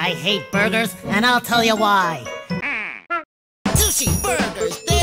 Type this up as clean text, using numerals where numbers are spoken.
I hate burgers, and I'll tell you why. Sushi burgers,